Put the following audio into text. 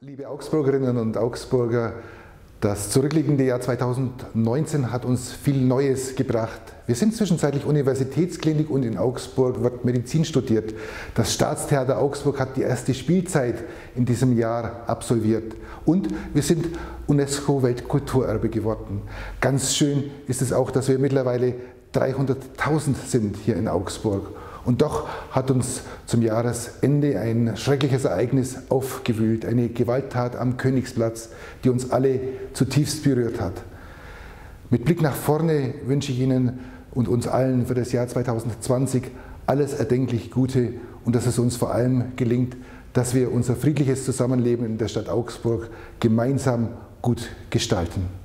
Liebe Augsburgerinnen und Augsburger, das zurückliegende Jahr 2019 hat uns viel Neues gebracht. Wir sind zwischenzeitlich Universitätsklinik und in Augsburg wird Medizin studiert. Das Staatstheater Augsburg hat die erste Spielzeit in diesem Jahr absolviert. Und wir sind UNESCO-Weltkulturerbe geworden. Ganz schön ist es auch, dass wir mittlerweile 300.000 sind hier in Augsburg. Und doch hat uns zum Jahresende ein schreckliches Ereignis aufgewühlt, eine Gewalttat am Königsplatz, die uns alle zutiefst berührt hat. Mit Blick nach vorne wünsche ich Ihnen und uns allen für das Jahr 2020 alles erdenklich Gute und dass es uns vor allem gelingt, dass wir unser friedliches Zusammenleben in der Stadt Augsburg gemeinsam gut gestalten.